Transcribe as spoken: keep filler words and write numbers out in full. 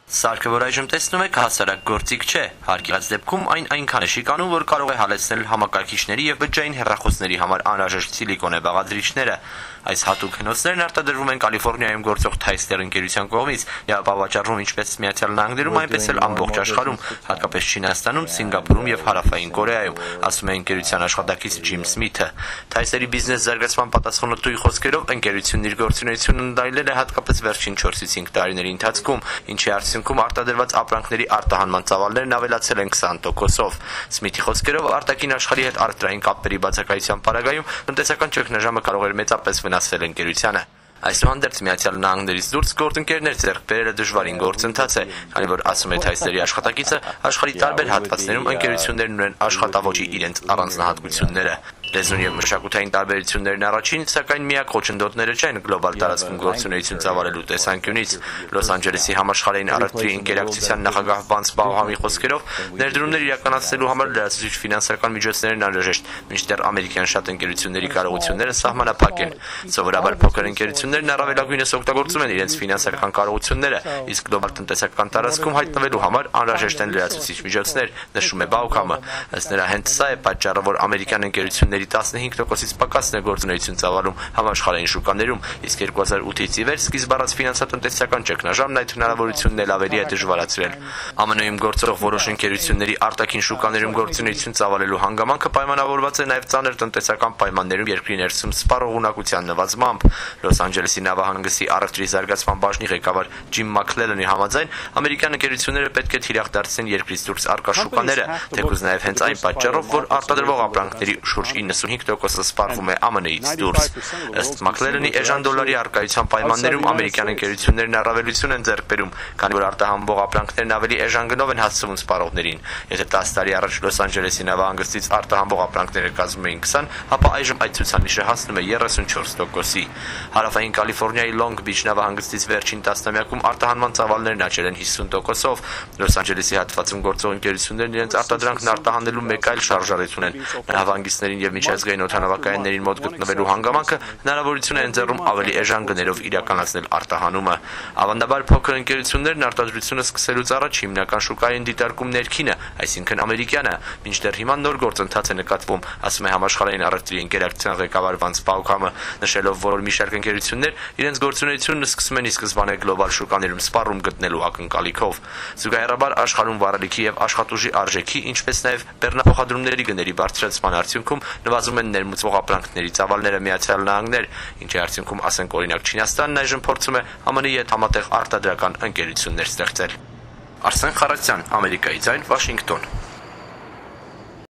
Սարքը, որ այժմ տեսնում եք, հասարակ գործիք չէ, հարկի դեպքում այն այնքան է շիկանում, որ կարող է հալեցնել համակարգիչների եւ բջջային հեռախոսների համար անհրաժեշտ սիլիկոնե բաղադրիչները։ Այս հատուկ հնոցներն արտադրվում են Կալիֆոռնիայում գործող Թայստեր ընկերության կողմից, եւ ավաճառվում ինչպես Միացյալ Նահանգներում, այնպես էլ ամբողջ աշխարհում, հատկապես Չինաստանում, Սինգապուրում եւ Հարավային Կորեայում, ասում է ընկերության աշխատակից Ջիմ Սմիթը։ Թայստերի բիզնես զարգացման պատասխանատուի խոսքերով, ընկերությունն իր գործունեությունն ընդլայնել է հատկապես վերջին չորսից հինգ տարիների ընթացքում, ինչի արդյունքում արտադրված ապրանքների արտահանման ծավալներն ավելացել են քսան տոկոսով։ Սմիթի խոսքերով, արտաքին աշխարհի հետ առևտրային կապերի բացակայության պարագայում տնտեսական ճգնաժամը կարող էր մեծապես վնասվել ընկերությանը։ Այսուհանդերձ Միացյալ Նահանգներից դուրս գործընկերներ ձեռք բերելը դժվարին գործընթաց է, քանի որ ասում է Թայստերի աշխատակիցը, աշխարհի տարբեր հատվածներում ընկերություններն ունեն աշխատավոճի իրենց առանձնահատկությունները։ Լեզուն եւ մշակութային տարբերություններն առաջին, սակայն միակ խոչընդոտները չեն գլոբալ տարածքում գործունեություն ծավալելու տեսանկյունից։ Լոս Անջելեսի համաշխարհային առևտրի ինտերակցիան նախագահ Վանս Բաուհամի խոսքերով, ներդրումներ իրականացնելու համար լրացուցիչ ֆինանսական միջոցներն անհրաժեշտ, մինչդեռ ամերիկյան շատ ընկերությունների կարողությունները սահմանափակ են։ Սովորաբար փոքր ընկերություններն առավելագույնս օգտագործում են իրենց ֆինանսական կարողությունները, իսկ գլոբալ տնտեսական տարածքում հայտնվելու համար անհրաժեշտ են լրացուցիչ միջոցներ, նշում է Բաուհամը։ Ըստ նրա, հենց սա է պատճառը, որ ամերիկյան ընկերությունների տասնհինգ տոկոսից պակասն է գործունեություն ծավալում համաշխարհային շուկաներում, իսկ երկու հազար ութից ի վեր սկիզբ առած ֆինանսատնտեսական ճգնաժամն այդ հնարավորությունն էլ ավելի է դժվարացրել։ ԱՄՆ-ում գործող որոշ ընկերությունների արտաքին շուկաներում գործունեություն ծավալելու հանգամանքը պայմանավորված է նաև ծանր տնտեսական պայմաններում երկրի ներսում սպառող ունակության նվազմամբ։ Լոս Անջելեսի նավահանգստի առևտրի զարգացման բաժնի ղեկավար Ջիմ Մաքլելանի համաձայն, ամերիկյան ընկերությունները պետք է թիրախ դարձնեն երկրից դուրս առկա շուկաները, թեկուզ նաև հենց այն պատճառով, որ արտադրվող ապրանքների շուրջ իննսունհինգ տոկոսը սպառվում է ԱՄՆ-ից դուրս։ Ըստ Մաքլելանի, էժան դոլարի առկայության պայմաններում ամերիկյան ընկերություններն առավելություն են ձեռք բերում, քանի որ արտահանվող ապրանքներն ավելի էժան գնով են հասցվում սպառողներին։ Եթե տասը տարի առաջ Լոս Անջելեսի նավահանգստից արտահանվող ապրանքները կազմում էին քսան, ապա այժմ այդ ցուցանիշը հասնում է երեսունչորս տոկոսի։ Հարավային Կալիֆոռնիայի Լոնգ Բիչ նավահանգստից վերջին տասնամյակում արտահանման ծավալներն աճել են հիսուն տոկոսով։ Լոս Անջելեսի հատվածում գործող ընկերություններն իրենց արտադրանքն արտահանելու մեկ այլ շարժառիթ ունեն։ Նավահանգիստներին եւ միջազգային օդանավակայաններին մոտ գտնվելու հանգամանքը հնարավորություն է ընձեռում ավելի էժան գներով իրականացնել արտահանումը։ Ավանդաբար փոքր ընկերություններն արտադրությունը սկսելուց առաջ հիմնական շուկային դիտարկում ներքինը, այսինքն ամերիկյանը, մինչդեռ հիմա նոր գործընթաց է նկատվում, ասում է համաշխարհային առևտրի ինտերակցիան ղեկավար Վանս Բաուհամը, նշելով, որ մի շարք ընկերություններ իրենց գործունեությունն սկսում են ի սկզբանե գլոբալ շուկաներում սպառում գտնելու ակնկալիքով։ Զուգահեռաբար աշխարհում վառելիքի եւ աշխատուժի արժեքի, ինչպես նաեւ բեռնափոխադրումների գների բարձրացման արդյունքում նվազում են ներմուծվող ապրանքների ծավալները Միացյալ Նահանգներ, ինչի արդյունքում, ասենք օրինակ, Չինաստանն այժմ փորձում է ԱՄՆ-ի հետ համատեղ արտադրական ընկերություններ ստեղծել։ Արսեն Խարատյան, Ամերիկայի ձայն, Վաշինգտոն։